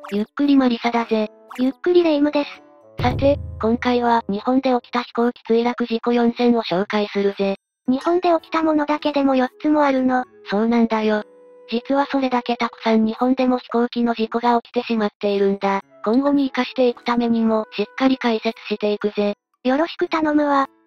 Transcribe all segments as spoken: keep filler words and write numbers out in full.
ゆっくりマリサだぜ。 ゆっくりレ夢ムです。 さて、今回は日本で起きた飛行機墜落事故よんせんを紹介するぜ。 日本で起きたものだけでもよっつもあるの。 そうなんだよ。実はそれだけたくさん日本でも飛行機の事故が起きてしまっているんだ。今後に活かしていくためにも、しっかり解説していくぜ。 よろしく頼むわ。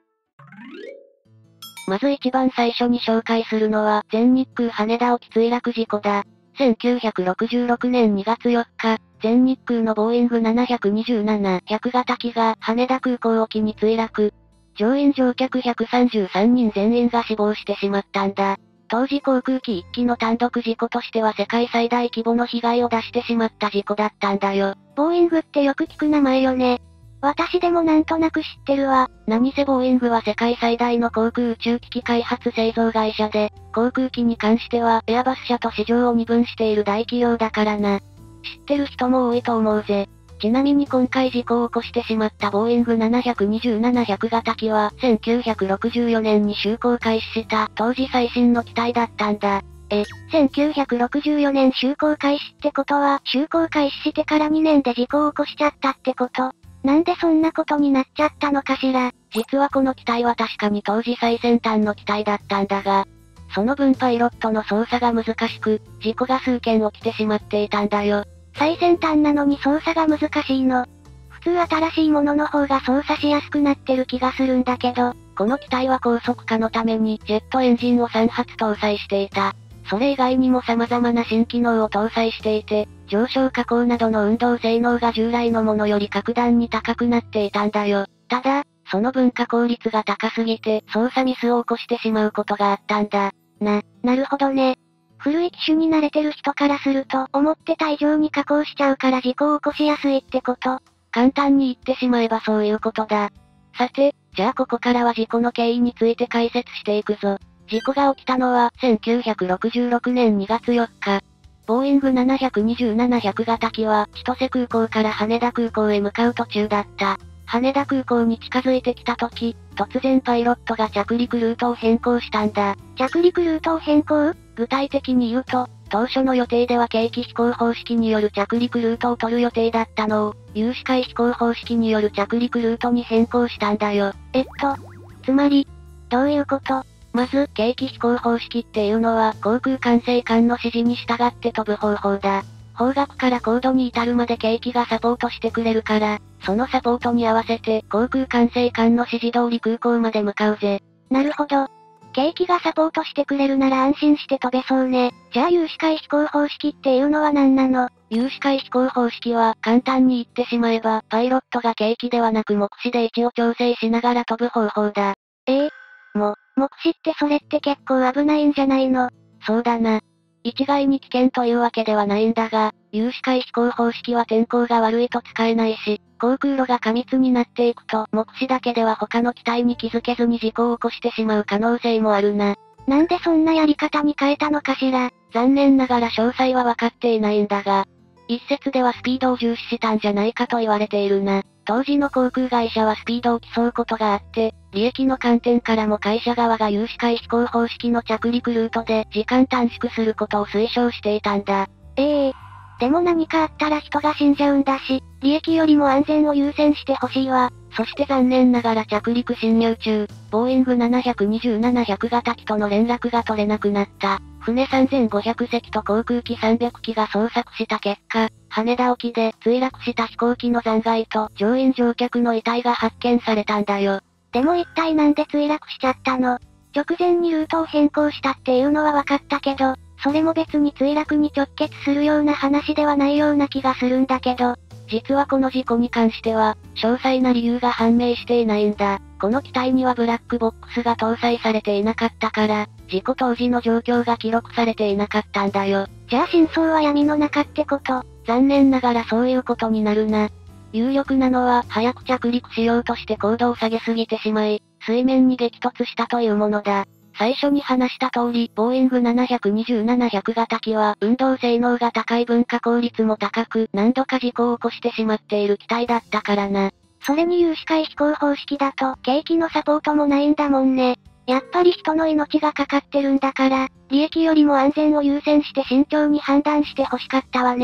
まず一番最初に紹介するのは、全日空羽田沖墜落事故だ。せんきゅうひゃくろくじゅうろくねんにがつよっか、全日空のボーイングななにーななひゃく型機が羽田空港沖に墜落。乗員乗客ひゃくさんじゅうさんにん全員が死亡してしまったんだ。当時航空機いっきの単独事故としては世界最大規模の被害を出してしまった事故だったんだよ。 ボーイングってよく聞く名前よね。私でもなんとなく知ってるわ。 何せボーイングは世界最大の航空宇宙機器開発製造会社で、航空機に関してはエアバス社と市場を二分している大企業だからな。知ってる人も多いと思うぜ。ちなみに今回事故を起こしてしまったボーイングななにーななひゃく型機はせんきゅうひゃくろくじゅうよねんに就航開始した当時最新の機体だったんだ。 え、せんきゅうひゃくろくじゅうよねん就航開始ってことは、就航開始してからにねんで事故を起こしちゃったってこと？なんでそんなことになっちゃったのかしら。 実はこの機体は確かに当時最先端の機体だったんだが、その分パイロットの操作が難しく、事故が数件起きてしまっていたんだよ。 最先端なのに操作が難しいの。普通新しいものの方が操作しやすくなってる気がするんだけど、 この機体は高速化のためにジェットエンジンをさんはつ搭載していた。それ以外にも様々な新機能を搭載していて、上昇下降などの運動性能が従来のものより格段に高くなっていたんだよ。ただ、その分加工率が高すぎて操作ミスを起こしてしまうことがあったんだ。 な、なるほどね。古い機種に慣れてる人からすると、思ってた以上に加工しちゃうから事故を起こしやすいってこと。 簡単に言ってしまえばそういうことだ。さて、じゃあここからは事故の経緯について解説していくぞ。事故が起きたのはせんきゅうひゃくろくじゅうろくねんにがつよっか。ボーイングななにーななひゃく型機は千歳空港から羽田空港へ向かう途中だった。羽田空港に近づいてきた時、突然パイロットが着陸ルートを変更したんだ。 着陸ルートを変更？ 具体的に言うと、当初の予定では景気飛行方式による着陸ルートを取る予定だったのを、有視界飛行方式による着陸ルートに変更したんだよ。 えっと、つまり、どういうこと？ まず、景気飛行方式っていうのは、航空管制官の指示に従って飛ぶ方法だ。方角から高度に至るまで景気がサポートしてくれるから、そのサポートに合わせて、航空管制官の指示通り空港まで向かうぜ。 なるほど。景気がサポートしてくれるなら安心して飛べそうね。じゃあ有視界飛行方式っていうのは何なの？ 有視界飛行方式は、簡単に言ってしまえば、パイロットが景気ではなく目視で位置を調整しながら飛ぶ方法だ。 ええも、目視ってそれって結構危ないんじゃないの？ そうだな。一概に危険というわけではないんだが、有視界飛行方式は天候が悪いと使えないし、航空路が過密になっていくと、目視だけでは他の機体に気づけずに事故を起こしてしまう可能性もあるな。 なんでそんなやり方に変えたのかしら。 残念ながら詳細は分かっていないんだが、一説ではスピードを重視したんじゃないかと言われているな。当時の航空会社はスピードを競うことがあって、利益の観点からも会社側が有視界飛行方式の着陸ルートで時間短縮することを推奨していたんだ。 ええー、でも何かあったら人が死んじゃうんだし、利益よりも安全を優先してほしいわ。 そして残念ながら着陸侵入中、ボーイングななーななひゃく型機との連絡が取れなくなった。船さんぜんごひゃくせきと航空機さんびゃくきが捜索した結果、羽田沖で墜落した飛行機の残骸と乗員乗客の遺体が発見されたんだよ。 でも一体なんで墜落しちゃったの？直前にルートを変更したっていうのは分かったけど、それも別に墜落に直結するような話ではないような気がするんだけど、 実はこの事故に関しては、詳細な理由が判明していないんだ。この機体にはブラックボックスが搭載されていなかったから、事故当時の状況が記録されていなかったんだよ。 じゃあ真相は闇の中ってこと？ 残念ながらそういうことになるな。有力なのは、早く着陸しようとして高度を下げすぎてしまい、水面に激突したというものだ。最初に話した通り、ボーイングななーななひゃく型機は、運動性能が高い分加工率も高く、何度か事故を起こしてしまっている機体だったからな。 それに有視界飛行方式だと、景気のサポートもないんだもんね。やっぱり人の命がかかってるんだから、利益よりも安全を優先して慎重に判断して欲しかったわね。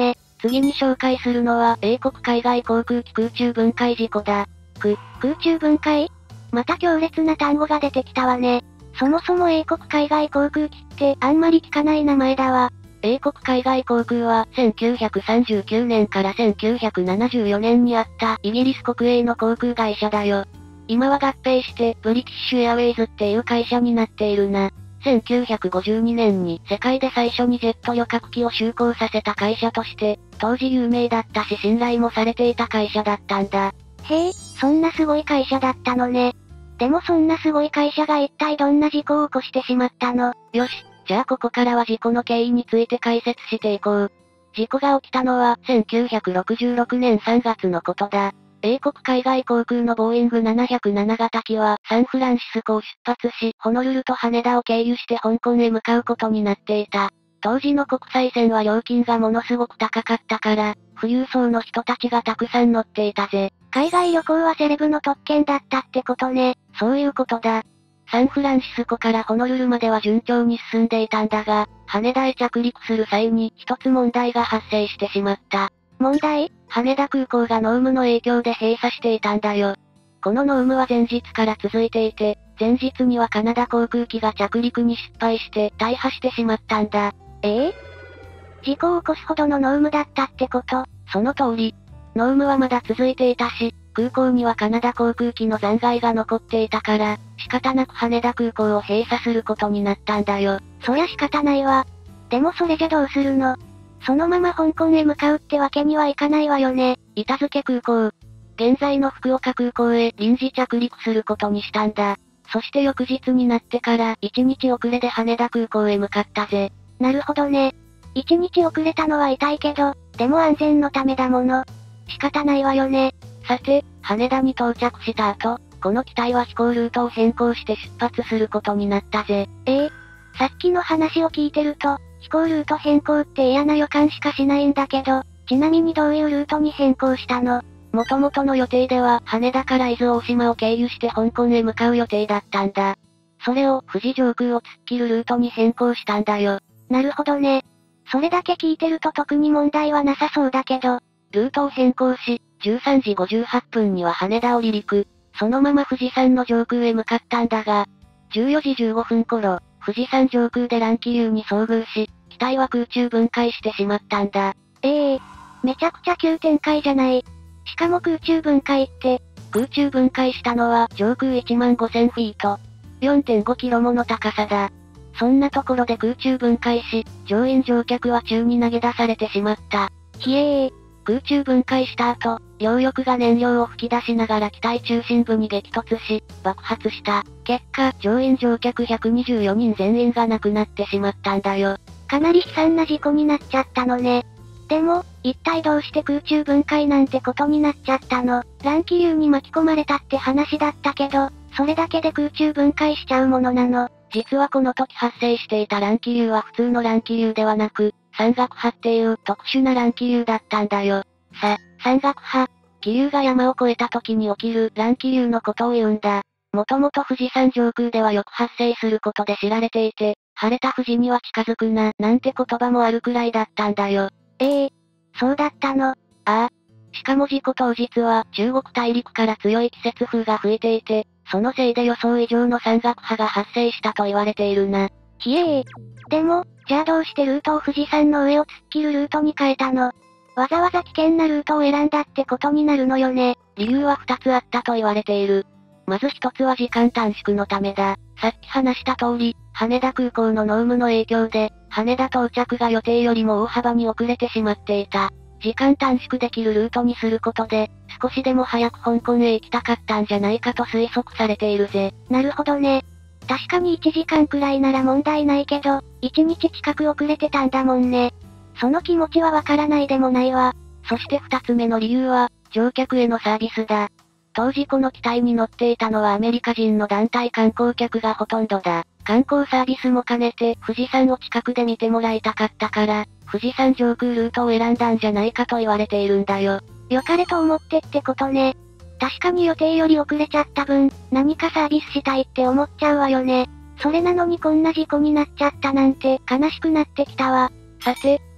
次に紹介するのは、英国海外航空機空中分解事故だ。 く、空中分解？また強烈な単語が出てきたわね。そもそも英国海外航空機ってあんまり聞かない名前だわ。 英国海外航空はせんきゅうひゃくさんじゅうきゅうねんからせんきゅうひゃくななじゅうよねんにあったイギリス国営の航空会社だよ。今は合併してブリティッシュエアウェイズっていう会社になっているな。せんきゅうひゃくごじゅうにねんに世界で最初にジェット旅客機を就航させた会社として、当時有名だったし信頼もされていた会社だったんだ。 へえ、そんなすごい会社だったのね。でもそんなすごい会社が一体どんな事故を起こしてしまったの？ よし、じゃあここからは事故の経緯について解説していこう。事故が起きたのはせんきゅうひゃくろくじゅうろくねんさんがつのことだ。英国海外航空のボーイングななひゃくなな型機はサンフランシスコを出発し、ホノルルと羽田を経由して香港へ向かうことになっていた。当時の国際線は料金がものすごく高かったから、富裕層の人たちがたくさん乗っていたぜ。 海外旅行はセレブの特権だったってことね。 そういうことだ。サンフランシスコからホノルルまでは順調に進んでいたんだが、羽田へ着陸する際に一つ問題が発生してしまった。 問題？ 羽田空港が濃霧の影響で閉鎖していたんだよ。この濃霧は前日から続いていて、前日にはカナダ航空機が着陸に失敗して大破してしまったんだ。 ええ？事故を起こすほどの濃霧だったってこと？ その通り。濃霧はまだ続いていたし、空港にはカナダ航空機の残骸が残っていたから、仕方なく羽田空港を閉鎖することになったんだよ。 そりゃ仕方ないわ。でもそれじゃどうするの？そのまま香港へ向かうってわけにはいかないわよね。 板付空港。現在の福岡空港へ臨時着陸することにしたんだ。そして翌日になってからいちにち遅れで羽田空港へ向かったぜ。 なるほどね。いちにち遅れたのは痛いけど、でも安全のためだもの。仕方ないわよね。 さて、羽田に到着した後、この機体は飛行ルートを変更して出発することになったぜ。 ええ？さっきの話を聞いてると、飛行ルート変更って嫌な予感しかしないんだけど、ちなみにどういうルートに変更したの？ 元々の予定では羽田から伊豆大島を経由して香港へ向かう予定だったんだ。それを富士上空を突っ切るルートに変更したんだよ。 なるほどね。それだけ聞いてると特に問題はなさそうだけど、 ルートを変更し、じゅうさんじごじゅうはっぷんには羽田を離陸。そのまま富士山の上空へ向かったんだが、じゅうよじじゅうごふん頃、富士山上空で乱気流に遭遇し、機体は空中分解してしまったんだ。 ええー、めちゃくちゃ急展開じゃない。しかも空中分解って、 空中分解したのは上空いちまんごせんフィート。よんてんごキロもの高さだ。そんなところで空中分解し、乗員乗客は宙に投げ出されてしまった。 ひえー。 空中分解した後、両翼が燃料を吹き出しながら機体中心部に激突し、爆発した。結果、乗員乗客ひゃくにじゅうよにん全員が亡くなってしまったんだよ。 かなり悲惨な事故になっちゃったのね。でも、一体どうして空中分解なんてことになっちゃったの？乱気流に巻き込まれたって話だったけど、それだけで空中分解しちゃうものなの？ 実はこの時発生していた乱気流は普通の乱気流ではなく、山岳波っていう特殊な乱気流だったんだよ。さ、山岳波。気流が山を越えた時に起きる乱気流のことを言うんだ。もともと富士山上空ではよく発生することで知られていて、晴れた富士には近づくな、なんて言葉もあるくらいだったんだよ。 ええー、そうだったの？ ああ。しかも事故当日は中国大陸から強い季節風が吹いていて、そのせいで予想以上の山岳波が発生したと言われているな。 ひえー。でも、じゃあどうしてルートを富士山の上を突っ切るルートに変えたの？わざわざ危険なルートを選んだってことになるのよね。 理由は二つあったと言われている。まず一つは時間短縮のためだ。さっき話した通り、羽田空港の濃霧の影響で、羽田到着が予定よりも大幅に遅れてしまっていた。時間短縮できるルートにすることで、少しでも早く香港へ行きたかったんじゃないかと推測されているぜ。 なるほどね。確かにいちじかんくらいなら問題ないけど、いちにち近く遅れてたんだもんね。その気持ちはわからないでもないわ。 そして二つ目の理由は、乗客へのサービスだ。当時この機体に乗っていたのはアメリカ人の団体観光客がほとんどだ。観光サービスも兼ねて富士山を近くで見てもらいたかったから、富士山上空ルートを選んだんじゃないかと言われているんだよ。 良かれと思ってってことね。確かに予定より遅れちゃった分、何かサービスしたいって思っちゃうわよね。それなのにこんな事故になっちゃったなんて悲しくなってきたわ。 さて、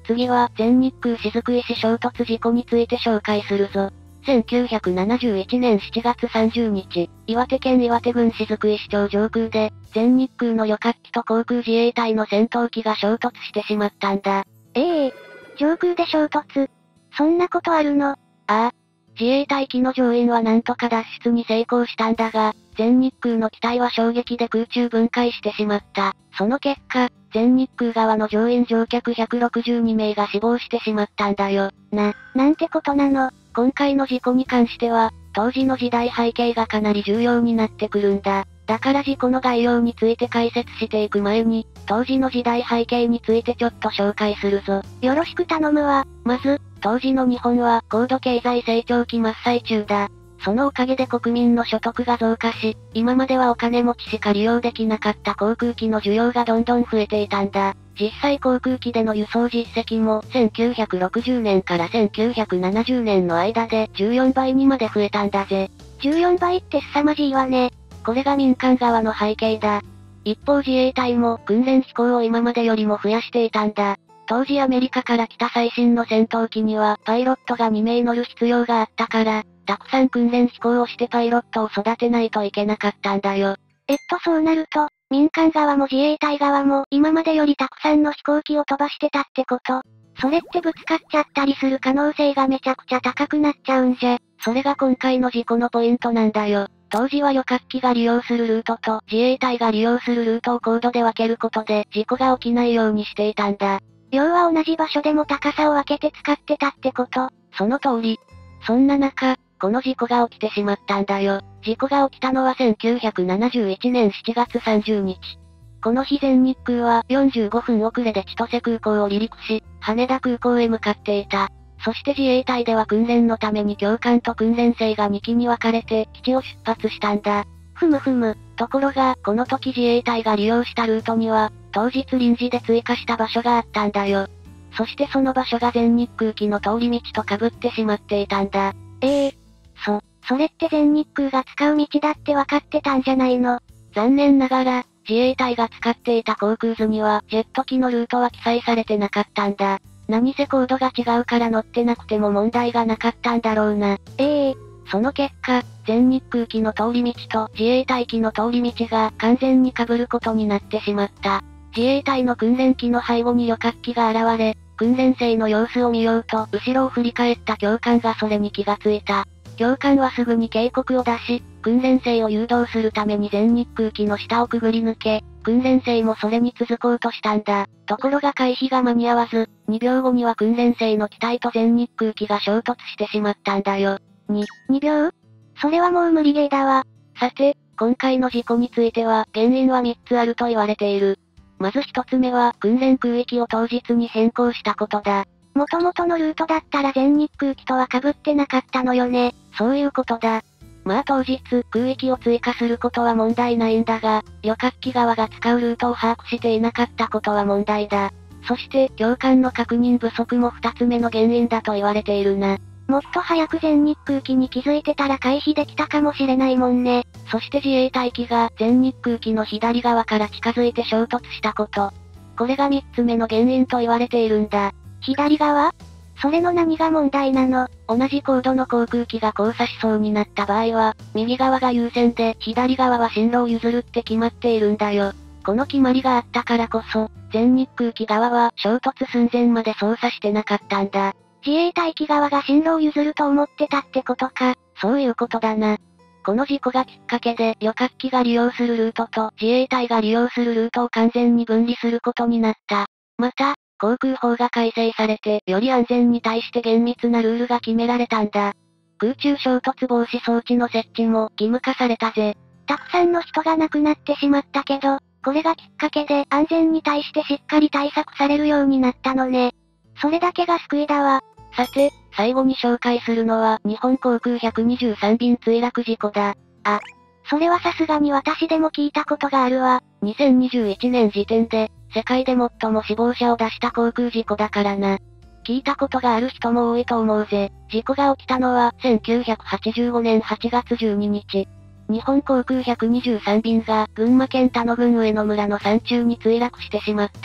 次は、全日空雫石衝突事故について紹介するぞ。せんきゅうひゃくななじゅういちねんしちがつさんじゅうにち、岩手県岩手郡雫石町上空で、全日空の旅客機と航空自衛隊の戦闘機が衝突してしまったんだ。 ええー、上空で衝突。そんなことあるの？ ああ。自衛隊機の乗員はなんとか脱出に成功したんだが、全日空の機体は衝撃で空中分解してしまった。その結果、全日空側の乗員乗客ひゃくろくじゅうにめいが死亡してしまったんだよ。 な、なんてことなの？ 今回の事故に関しては、当時の時代背景がかなり重要になってくるんだ。だから事故の概要について解説していく前に、当時の時代背景についてちょっと紹介するぞ。 よろしく頼むわ。 まず、当時の日本は高度経済成長期真っ最中だ。そのおかげで国民の所得が増加し、今まではお金持ちしか利用できなかった航空機の需要がどんどん増えていたんだ。実際航空機での輸送実績もせんきゅうひゃくろくじゅうねんからせんきゅうひゃくななじゅうねんの間でじゅうよんばいにまで増えたんだぜ。 じゅうよんばいって凄まじいわね。 これが民間側の背景だ。一方自衛隊も訓練飛行を今までよりも増やしていたんだ。当時アメリカから来た最新の戦闘機にはパイロットがにめい乗る必要があったから、たくさん訓練飛行をしてパイロットを育てないといけなかったんだよ。 えっとそうなると、民間側も自衛隊側も今までよりたくさんの飛行機を飛ばしてたってこと？それってぶつかっちゃったりする可能性がめちゃくちゃ高くなっちゃうんじゃ。 それが今回の事故のポイントなんだよ。当時は旅客機が利用するルートと自衛隊が利用するルートを高度で分けることで事故が起きないようにしていたんだ。 要は同じ場所でも高さを分けて使ってたってこと？ その通り。そんな中、この事故が起きてしまったんだよ。事故が起きたのはせんきゅうひゃくななじゅういちねんしちがつさんじゅうにち。この日全日空はよんじゅうごふん遅れで千歳空港を離陸し、羽田空港へ向かっていた。そして自衛隊では訓練のために教官と訓練生がにきに分かれて基地を出発したんだ。 ふむふむ。 ところが、この時自衛隊が利用したルートには、当日臨時で追加した場所があったんだよ。そしてその場所が全日空機の通り道と被ってしまっていたんだ。 ええー、そ、それって全日空が使う道だって分かってたんじゃないの？ 残念ながら、自衛隊が使っていた航空図には、ジェット機のルートは記載されてなかったんだ。何せコードが違うから乗ってなくても問題がなかったんだろうな。 ええー、 その結果、全日空機の通り道と自衛隊機の通り道が完全に被ることになってしまった。自衛隊の訓練機の背後に旅客機が現れ、訓練生の様子を見ようと後ろを振り返った教官がそれに気がついた。教官はすぐに警告を出し、訓練生を誘導するために全日空機の下をくぐり抜け、訓練生もそれに続こうとしたんだ。ところが回避が間に合わず、にびょうごには訓練生の機体と全日空機が衝突してしまったんだよ。 に、にびょう？それはもう無理ゲーだわ。 さて、今回の事故については、原因はみっつあると言われている。まずひとつめは、訓練空域を当日に変更したことだ。 元々のルートだったら全日空機とは被ってなかったのよね。 そういうことだ。まあ当日、空域を追加することは問題ないんだが、旅客機側が使うルートを把握していなかったことは問題だ。そして、教官の確認不足も二つ目の原因だと言われているな。 もっと早く全日空機に気づいてたら回避できたかもしれないもんね。 そして自衛隊機が全日空機の左側から近づいて衝突したこと。これが三つ目の原因と言われているんだ。 左側？それの何が問題なの？ 同じ高度の航空機が交差しそうになった場合は、右側が優先で左側は進路を譲るって決まっているんだよ。この決まりがあったからこそ、全日空機側は衝突寸前まで操作してなかったんだ。 自衛隊機側が進路を譲ると思ってたってことか。 そういうことだな。この事故がきっかけで旅客機が利用するルートと自衛隊が利用するルートを完全に分離することになった。また、航空法が改正されてより安全に対して厳密なルールが決められたんだ。空中衝突防止装置の設置も義務化されたぜ。 たくさんの人が亡くなってしまったけど、これがきっかけで安全に対してしっかり対策されるようになったのね。それだけが救いだわ。 さて、最後に紹介するのは日本航空ひゃくにじゅうさんびん墜落事故だ。 あ、それはさすがに私でも聞いたことがあるわ。 にせんにじゅういちねん時点で、世界で最も死亡者を出した航空事故だからな。聞いたことがある人も多いと思うぜ。事故が起きたのはせんきゅうひゃくはちじゅうごねんはちがつじゅうににち。日本航空ひゃくにじゅうさんびんが群馬県田野郡上野村の山中に墜落してしまった。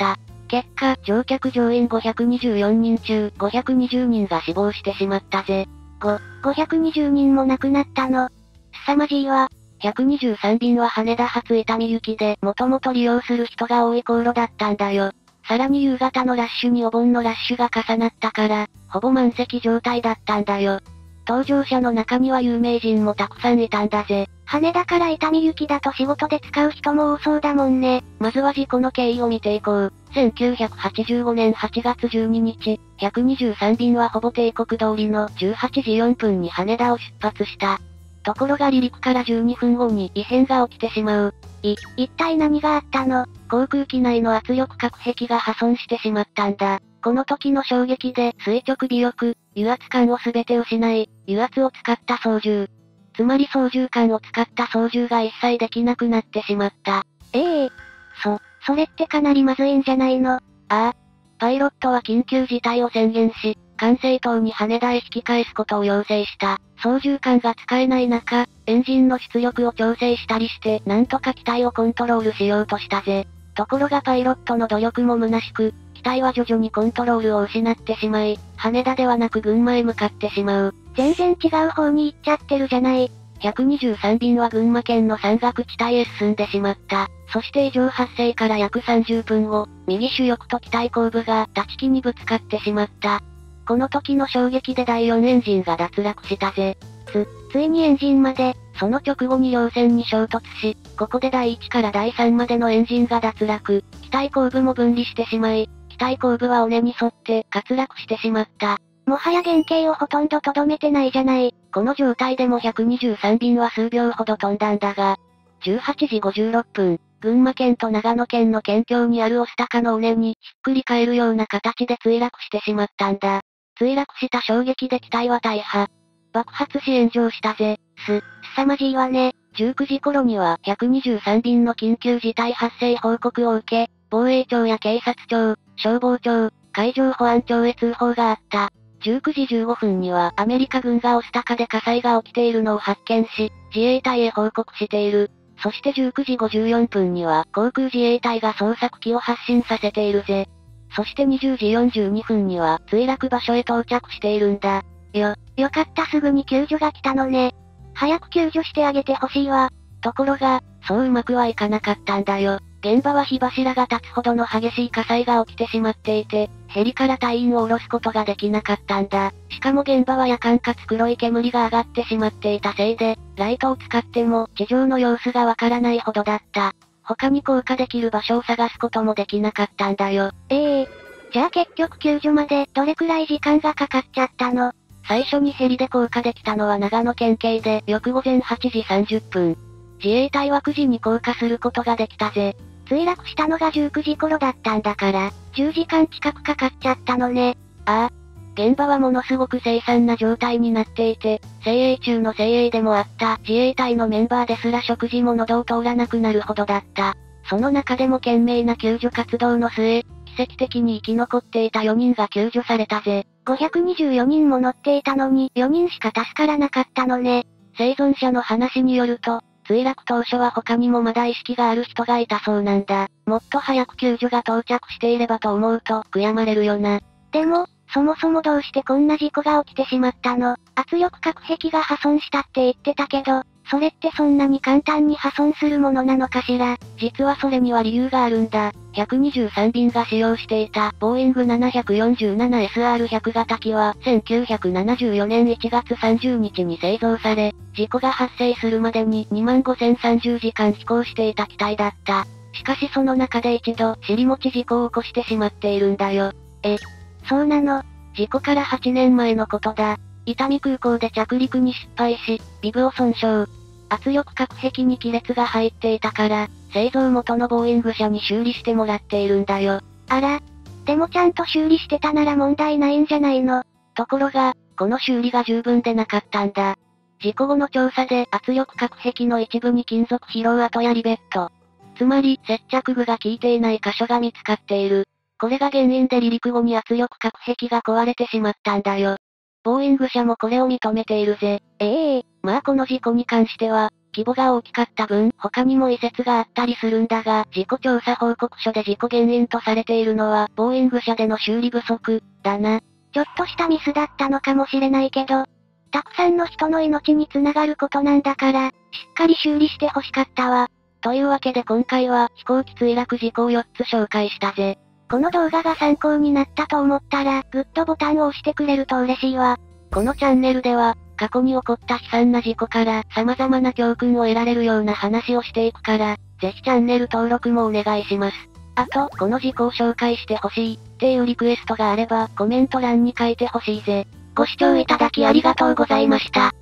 結果、乗客乗員ごひゃくにじゅうよんにん中、ごひゃくにじゅうにんが死亡してしまったぜ。 ご、ごひゃくにじゅうにんも亡くなったの。凄まじいわ。 ひゃくにじゅうさんびんは羽田発伊丹行きで、もともと利用する人が多い航路だったんだよ。さらに夕方のラッシュにお盆のラッシュが重なったから、ほぼ満席状態だったんだよ。搭乗者の中には有名人もたくさんいたんだぜ。 羽田から伊丹行きだと仕事で使う人も多そうだもんね。 まずは事故の経緯を見ていこう。せんきゅうひゃくはちじゅうごねんはちがつじゅうににち、ひゃくにじゅうさんびんはほぼ定刻通りのじゅうはちじよんぷんに羽田を出発した。ところが離陸からじゅうにふんごに異変が起きてしまう。 い、一体何があったの？ 航空機内の圧力隔壁が破損してしまったんだ。この時の衝撃で垂直尾翼、油圧管をすべて失い、油圧を使った操縦。つまり操縦桿を使った操縦が一切できなくなってしまった。 ええそ、それってかなりまずいんじゃないの？ああ。パイロットは緊急事態を宣言し、管制塔に羽田へ引き返すことを要請した。操縦桿が使えない中、エンジンの出力を調整したりして、なんとか機体をコントロールしようとしたぜ。ところがパイロットの努力も虚しく、機体は徐々にコントロールを失ってしまい、羽田ではなく群馬へ向かってしまう。 全然違う方に行っちゃってるじゃない。 ひゃくにじゅうさんびんは群馬県の山岳地帯へ進んでしまった。そして異常発生から約さんじゅっぷんご、右主翼と機体後部が立ち木にぶつかってしまった。この時の衝撃でだいよんエンジンが脱落したぜ。 つ、ついにエンジンまで。 その直後に両線に衝突し、ここでだいいちからだいさんまでのエンジンが脱落。機体後部も分離してしまい、機体後部は尾根に沿って滑落してしまった。 もはや原型をほとんどとどめてないじゃない。 この状態でもひゃくにじゅうさんびんは数秒ほど飛んだんだが、じゅうはちじごじゅうろっぷん、群馬県と長野県の県境にある御巣鷹の尾根にひっくり返るような形で墜落してしまったんだ。墜落した衝撃で機体は大破。爆発し炎上したぜ。 す、凄まじいわね。 じゅうくじ頃にはひゃくにじゅうさんびんの緊急事態発生報告を受け、防衛庁や警察庁、消防庁、海上保安庁へ通報があった。じゅうくじじゅうごふんにはアメリカ軍が御巣鷹で火災が起きているのを発見し、自衛隊へ報告している。そしてじゅうくじごじゅうよんぷんには航空自衛隊が捜索機を発進させているぜ。そしてにじゅうじよんじゅうにふんには墜落場所へ到着しているんだ。 よ、よかったすぐに救助が来たのね。早く救助してあげてほしいわ。 ところが、そううまくはいかなかったんだよ。現場は火柱が立つほどの激しい火災が起きてしまっていて、ヘリから隊員を降ろすことができなかったんだ。しかも現場は夜間かつ黒い煙が上がってしまっていたせいで、ライトを使っても地上の様子がわからないほどだった。他に降下できる場所を探すこともできなかったんだよ。 ええー、じゃあ結局救助までどれくらい時間がかかっちゃったの？ 最初にヘリで降下できたのは長野県警で翌午前はちじさんじゅっぷん。自衛隊はくじに降下することができたぜ。 墜落したのがじゅうくじ頃だったんだから、じゅうじかん近くかかっちゃったのね。 ああ。現場はものすごく凄惨な状態になっていて、精鋭中の精鋭でもあった自衛隊のメンバーですら食事も喉を通らなくなるほどだった。その中でも懸命な救助活動の末、奇跡的に生き残っていたよにんが救助されたぜ。 ごひゃくにじゅうよにんも乗っていたのによにんしか助からなかったのね。 生存者の話によると、墜落当初は他にもまだ意識がある人がいたそうなんだ。もっと早く救助が到着していればと思うと悔やまれるよな。 でも、そもそもどうしてこんな事故が起きてしまったの？圧力隔壁が破損したって言ってたけど、それってそんなに簡単に破損するものなのかしら？ 実はそれには理由があるんだ。ひゃくにじゅうさんびんが使用していたボーイング ななよんななエスアールひゃく 型機はせんきゅうひゃくななじゅうよねんいちがつさんじゅうにちに製造され、事故が発生するまでににまんごせんさんじゅうじかん飛行していた機体だった。しかしその中で一度尻餅事故を起こしてしまっているんだよ。 え、そうなの？ 事故からはちねんまえのことだ。伊丹空港で着陸に失敗し、ビブを損傷。圧力隔壁に亀裂が入っていたから、製造元のボーイング社に修理してもらっているんだよ。 あら、でもちゃんと修理してたなら問題ないんじゃないの？ ところが、この修理が十分でなかったんだ。事故後の調査で圧力隔壁の一部に金属疲労跡やリベット。つまり、接着具が効いていない箇所が見つかっている。これが原因で離陸後に圧力隔壁が壊れてしまったんだよ。ボーイング社もこれを認めているぜ。 ええー、 まあこの事故に関しては、 規模が大きかった分、他にも移設があったりするんだが、事故調査報告書で事故原因とされているのは、ボーイング社での修理不足、だな。 ちょっとしたミスだったのかもしれないけど、たくさんの人の命につながることなんだから、しっかり修理して欲しかったわ。 というわけで今回は、飛行機墜落事故をよっつ紹介したぜ。 この動画が参考になったと思ったら、グッドボタンを押してくれると嬉しいわ。 このチャンネルでは、過去に起こった悲惨な事故から、様々な教訓を得られるような話をしていくから、ぜひチャンネル登録もお願いします。あと、この事故を紹介してほしい、っていうリクエストがあれば、コメント欄に書いてほしいぜ。ご視聴いただきありがとうございました。